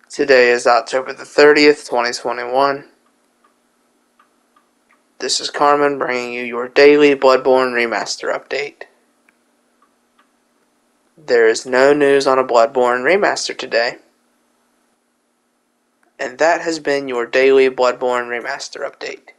Today is October the 30th, 2021. This is Carmen bringing you your daily Bloodborne Remaster update. There is no news on a Bloodborne Remaster today. And that has been your daily Bloodborne Remaster update.